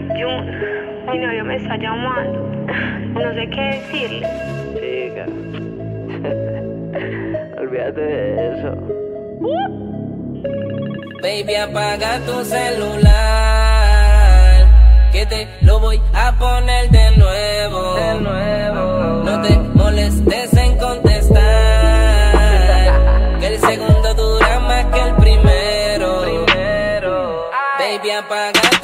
Mi novio me está llamando. No sé qué decirle. Chica, olvídate de eso. Baby, apaga tu celular, que te lo voy a poner de nuevo. No te molestes en contestar, que el segundo dura más que el primero. Baby, apaga tu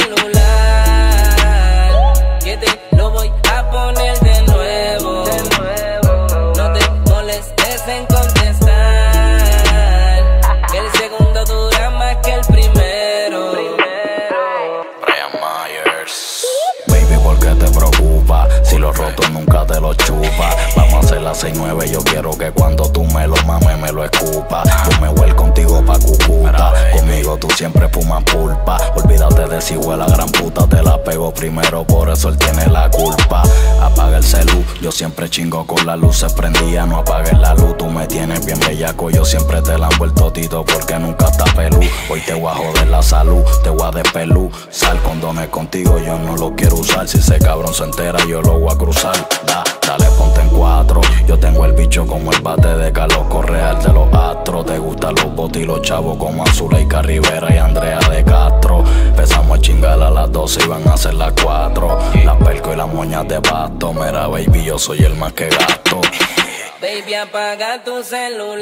celular, que te lo voy a poner de nuevo. No te molestes en contestar, que el segundo dura más que el primero. Brian Myers. Baby, ¿por qué te preocupa? Si lo roto nunca te lo chupa. Vamos a hacer la 6-9, yo quiero que cuando tú me lo mames me lo escupa. Yo me voy contigo pa' Cucuta, conmigo tú siempre fumas pulpa. Olvídate de si huele a gran puta, te la pego primero, por eso él tiene la culpa. Apaga el celu, yo siempre chingo con la luz se prendía. No apagues la luz, tú me tienes bien bellaco. Yo siempre te la envuelto tito porque nunca está pelú. Hoy te voy a joder la salud, te voy a despelú. Sal condones contigo, yo no lo quiero usar. Si ese cabrón se entera, yo lo voy a cruzar. Dale, ponte en 4. Yo tengo el bicho como el bate de Carlos Correa, el de los astros. Te gustan los botes y los chavos como Azuleika Rivera y Andrea de Castro. Empezamos a chingar a las 12 y van a ser las 4. Las perco y las moñas de pasto. Mira, baby, yo soy el más que gasto. Baby, apaga tu celular,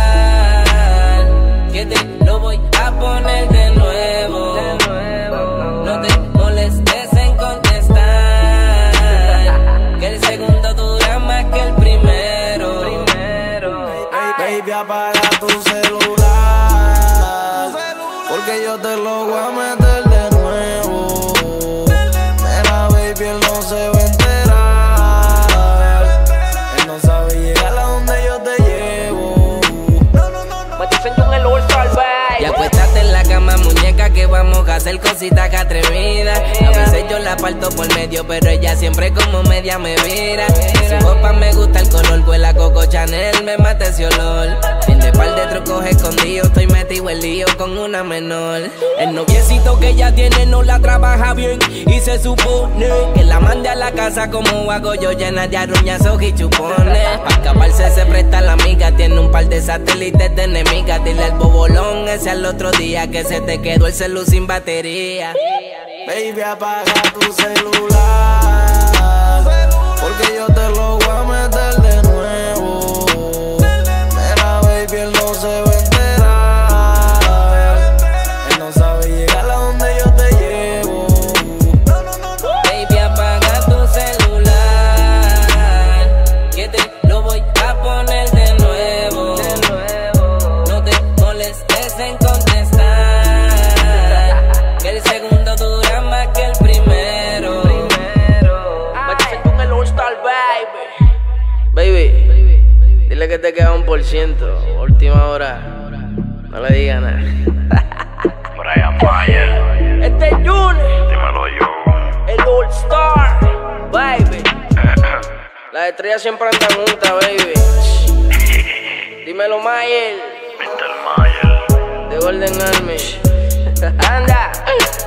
que te lo voy a poner de nuevo. No te molestes en contestar, que el segundo dura más que el primero. Baby, apaga tu celular, porque yo te lo voy a meter de nuevo. Mira, baby, él no se va a enterar. Él no sabe llegar a donde yo te llevo. Me dicen yo en el All-Star, baby. Y acuéstate en la cama, muñeca, que vamos a hacer cositas que atrevidas. A veces yo la parto por medio, pero ella siempre como media me vira. Su ropa me gusta el color, huele a Coco Chanel, me mata ese olor. Tiene par de trucos escondidos, estoy metido en lío con una menor. El noviecito que ella tiene no la trabaja bien, y se supone que la mande a la casa como hago yo, llena de aruñazos y chupones. Pa' escaparse se presta la amiga, tiene un par de satélites de enemigas. Dile al bobolón ese al otro día que se te quedó el celu sin batería. Baby, apaga tu celular, porque yo te lo voy a meter de nuevo. Mira, baby, él no se va a enterar. Él no sabe llegar a donde yo te llevo. Baby, apaga tu celular, que te lo voy a poner de nuevo. No te molestes en contestar, que el segundo dura más que el primero. Me dicen yo en el All-Star, baby. Baby, dile que te queda 1%. Última hora, no le digas nada. Brian Myers. Este es Junior, Dímelo yo. el All-Star, Baby, las estrellas siempre andan juntas, baby. Dímelo, Mayer, Mr. Myers. de Golden Army. Anda.